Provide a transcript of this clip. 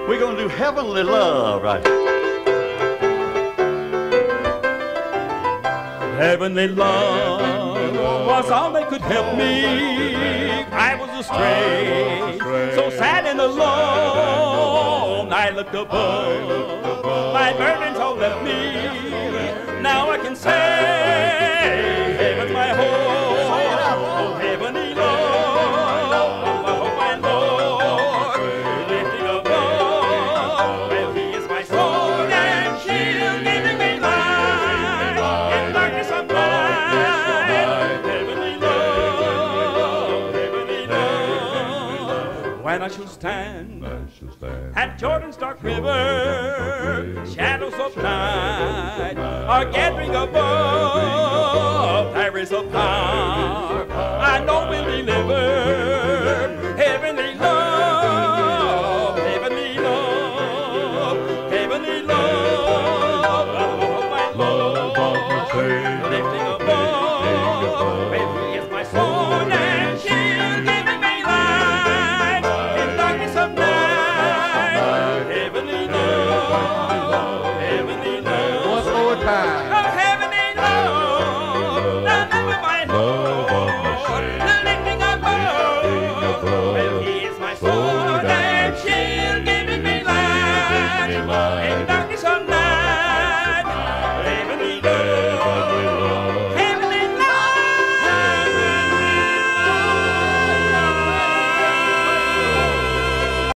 We're gonna do Heavenly Love right here. Heavenly love was all that could help me. I was astray, so sad and alone. I looked above, my burdens all left me. Now I can say, heaven's my home. Oh, heavenly love, my hope and Lord, lifting above. Well, He is my sword and shield, giving me light in darkness of night. Heavenly love, heavenly love. When I shall stand at Jordan's dark river, shadows of night are gathering above. There is a power I know will deliver.